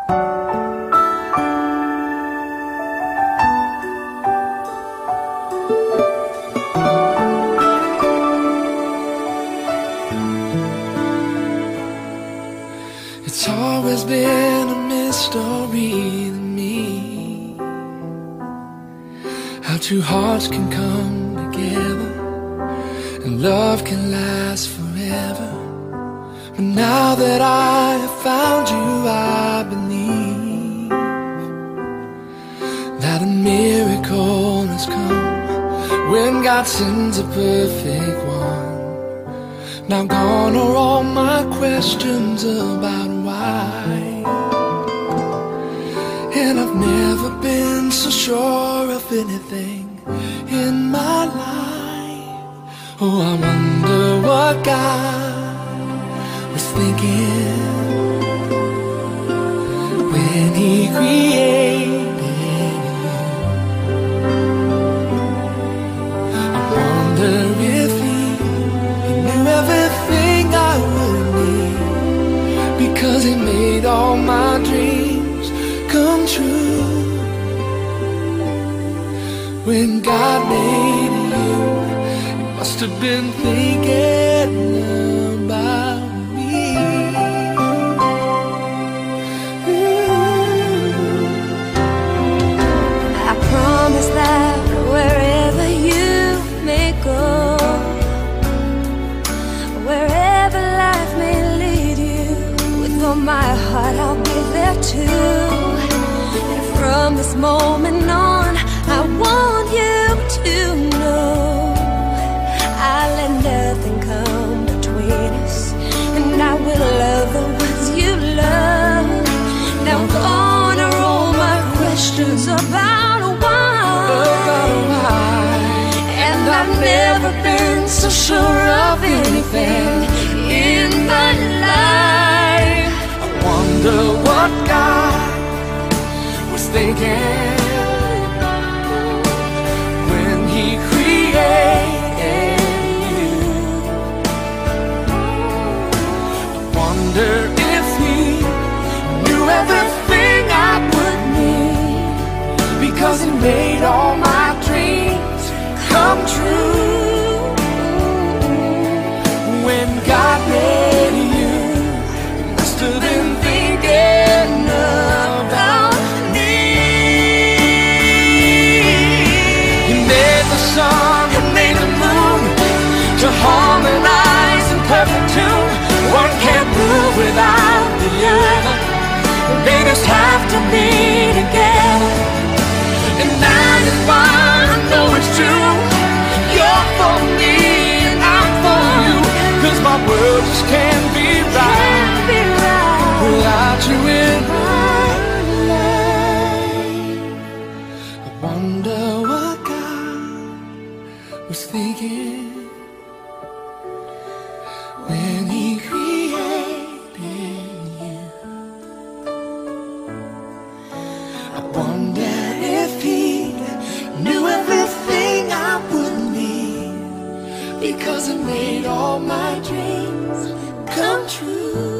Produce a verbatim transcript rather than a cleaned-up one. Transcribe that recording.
It's always been a mystery to me how two hearts can come together and love can last forever. But now that I have found you, I believe that a miracle has come when God sends a perfect one. Now gone are all my questions about why, and I've never been so sure of anything in my life. Oh, I wonder what God was thinking when He created you. I wonder if He knew everything I would need, because He made all my dreams come true. When God made you, He must have been thinking about me. I promise that wherever you may go, wherever life may lead you, with all my heart I'll be there too. And from this moment on, I want you to know I'll let nothing come between us, and I will love the ones you love. Now gone are all my questions about why, and I've never been so sure of anything in my life. I wonder what God was thinking when He created you. I wonder if He knew everything I would need, because He made all my dreams come true. When God made you, He must have been thinking about me. He made the sun, He made the moon to harmonize in perfect tune. One can't move without the other, they just have to be together. And that is why I know it's true. You're for me and I'm for you, 'cause my world just can't be right without you in my life. I wonder what God was thinking when He created you. I wonder if He knew everything I would need, because He made all my dreams come true.